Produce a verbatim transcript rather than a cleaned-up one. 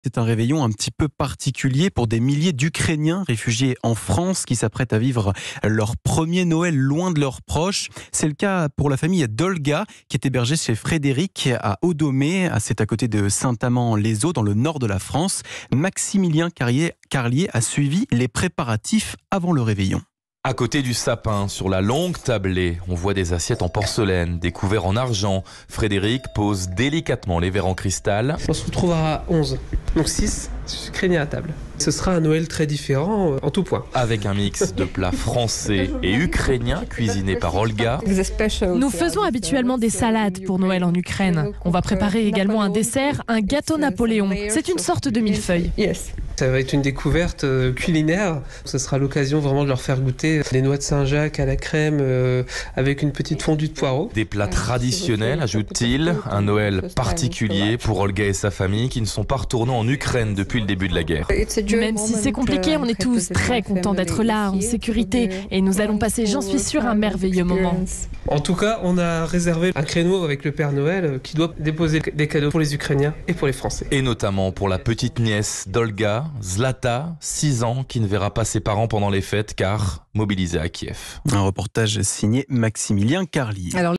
C'est un réveillon un petit peu particulier pour des milliers d'Ukrainiens réfugiés en France qui s'apprêtent à vivre leur premier Noël loin de leurs proches. C'est le cas pour la famille d'Olga qui est hébergée chez Frédéric à Audomé, c'est à côté de Saint-Amand-les-Eaux dans le nord de la France. Maximilien Carlier, Carlier a suivi les préparatifs avant le réveillon. À côté du sapin, sur la longue tablée, on voit des assiettes en porcelaine, des couverts en argent. Frédéric pose délicatement les verres en cristal. On se retrouvera à onze, donc six Ukrainiens à table. Ce sera un Noël très différent en tout point. Avec un mix de plats français et ukrainiens cuisinés par Olga. Nous faisons habituellement des salades pour Noël en Ukraine. On va préparer également un dessert, un gâteau Napoléon. C'est une sorte de millefeuille. Ça va être une découverte culinaire. Ce sera l'occasion vraiment de leur faire goûter des noix de Saint-Jacques à la crème euh, avec une petite fondue de poireaux. Des plats traditionnels, ajoute-t-il. Un Noël particulier pour Olga et sa famille qui ne sont pas retournés en Ukraine depuis le début de la guerre. Même si c'est compliqué, on est tous très contents d'être là, en sécurité. Et nous allons passer, j'en suis sûre, un merveilleux moment. En tout cas, on a réservé un créneau avec le Père Noël qui doit déposer des cadeaux pour les Ukrainiens et pour les Français. Et notamment pour la petite nièce d'Olga, Zlata, six ans, qui ne verra pas ses parents pendant les fêtes car mobilisée à Kiev. Un reportage signé Maximilien Carlier. Alors,